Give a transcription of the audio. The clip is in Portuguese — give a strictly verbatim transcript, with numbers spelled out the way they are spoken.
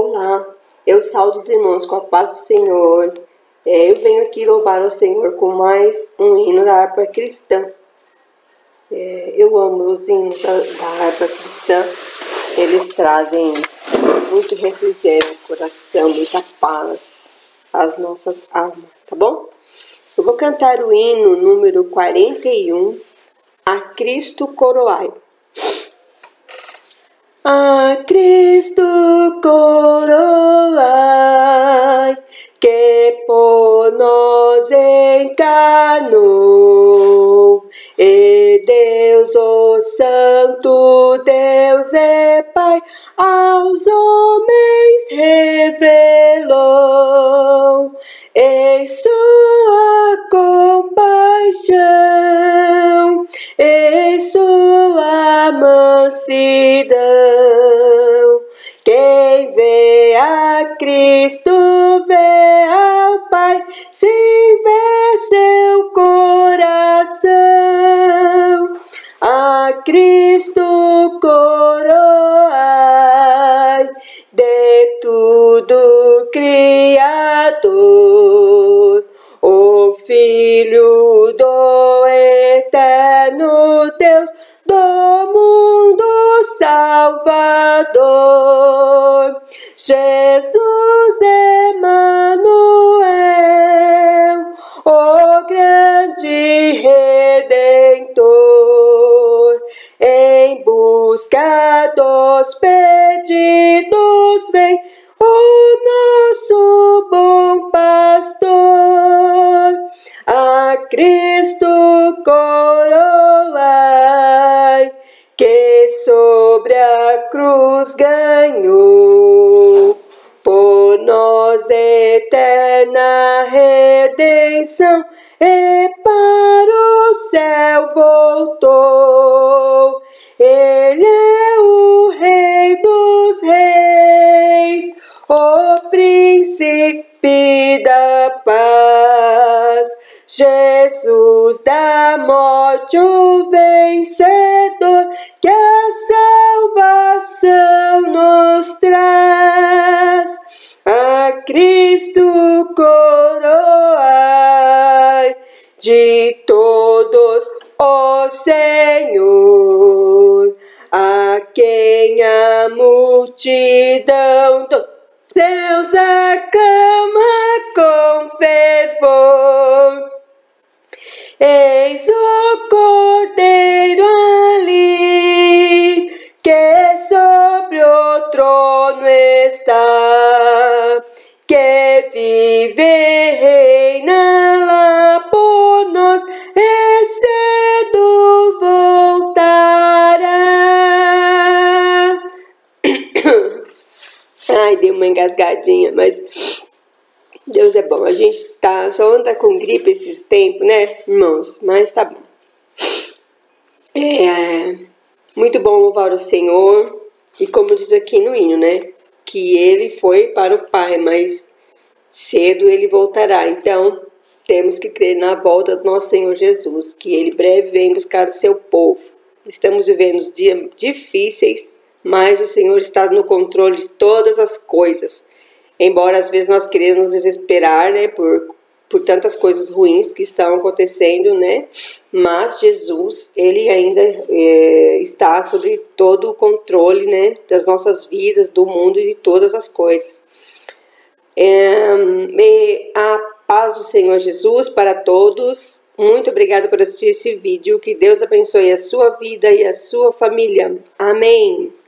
Olá, eu saúdo os irmãos com a paz do Senhor. É, eu venho aqui louvar o Senhor com mais um hino da harpa cristã. É, eu amo os hinos da, da harpa cristã. Eles trazem muito refrigério no coração, muita paz às nossas almas, tá bom? Eu vou cantar o hino número quarenta e um, A Cristo Coroai. A Cristo coroai, que por nós encarnou, e Deus, o Santo Deus é Pai, aos homens revelou, em sua compaixão, em sua mansidão. Quem vê a Cristo vê ao Pai, se vê seu coração. A Cristo coroai, de tudo Criador, o Filho do eterno Deus, do mundo Salvador, Jesus Emanuel, o grande Redentor, em busca dos perdidos vem o nosso bom pastor. A Cristo coroai, que sobre a cruz ganhou, por nós eterna redenção, e para o céu voltou. Ele é o Rei dos Reis, o Príncipe da paz, Jesus da morte, o vencedor, que a salvação nos traz. A Cristo coroai, de todos o Senhor, a quem a multidão dos céus aclama com fervor. Eis o Cordeiro ali, que sobre o trono está, que vive e reina lá por nós, e cedo voltará. Ai, dei uma engasgadinha, mas Deus é bom. A gente tá, só anda com gripe esses tempos, né, irmãos? Mas tá bom. É muito bom louvar o Senhor. E como diz aqui no hino, né? Que ele foi para o Pai, mas cedo ele voltará. Então, temos que crer na volta do nosso Senhor Jesus, que ele breve vem buscar o seu povo. Estamos vivendo dias difíceis, mas o Senhor está no controle de todas as coisas. Embora às vezes nós queremos nos desesperar, né, por, por tantas coisas ruins que estão acontecendo, né, mas Jesus, ele ainda é, está sobre todo o controle, né, das nossas vidas, do mundo e de todas as coisas. É, a paz do Senhor Jesus para todos. Muito obrigada por assistir esse vídeo. Que Deus abençoe a sua vida e a sua família. Amém.